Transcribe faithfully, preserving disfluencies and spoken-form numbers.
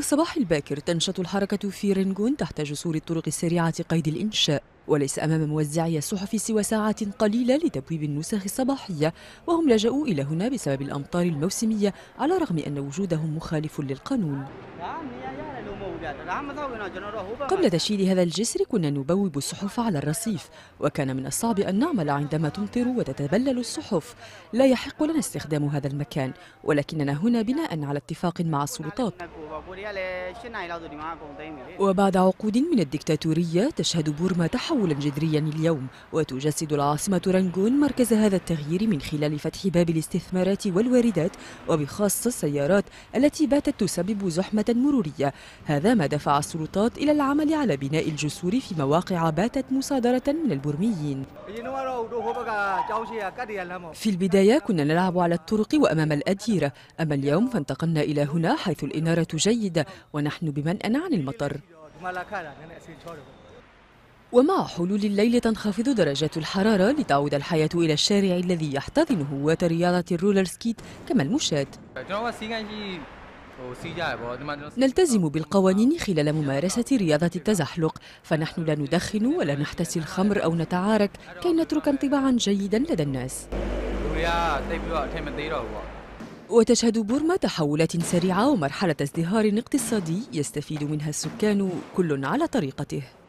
الصباح الباكر تنشط الحركة في رنغون تحت جسور الطرق السريعة قيد الإنشاء، وليس أمام موزعي الصحف سوى ساعات قليلة لتبويب النسخ الصباحية، وهم لجأوا إلى هنا بسبب الأمطار الموسمية على الرغم أن وجودهم مخالف للقانون. قبل تشييد هذا الجسر كنا نبوب الصحف على الرصيف، وكان من الصعب أن نعمل عندما تمطر وتتبلل الصحف. لا يحق لنا استخدام هذا المكان، ولكننا هنا بناء على اتفاق مع السلطات. وبعد عقود من الدكتاتورية تشهد بورما تحولا جذريا اليوم، وتجسد العاصمة رنغون مركز هذا التغيير من خلال فتح باب الاستثمارات والواردات، وبخاصة السيارات التي باتت تسبب زحمة مرورية. هذا ما دفع السلطات إلى العمل على بناء الجسور في مواقع باتت مصادرة من البرميين. في البداية كنا نلعب على الطرق وأمام الأديرة، أما اليوم فانتقلنا إلى هنا حيث الإنارة جيدة ونحن بمنأى عن المطر. ومع حلول الليل تنخفض درجات الحرارة لتعود الحياة إلى الشارع الذي يحتضن هواة رياضة الرولر سكيت كما المشاة. نلتزم بالقوانين خلال ممارسة رياضة التزحلق، فنحن لا ندخن ولا نحتسي الخمر أو نتعارك كي نترك انطباعا جيدا لدى الناس. وتشهد بورما تحولات سريعة ومرحلة ازدهار اقتصادي يستفيد منها السكان كل على طريقته.